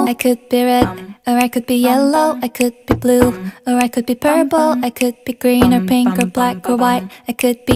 I could be red, or I could be yellow, I could be blue, or I could be purple, I could be green or pink or black or white, I could be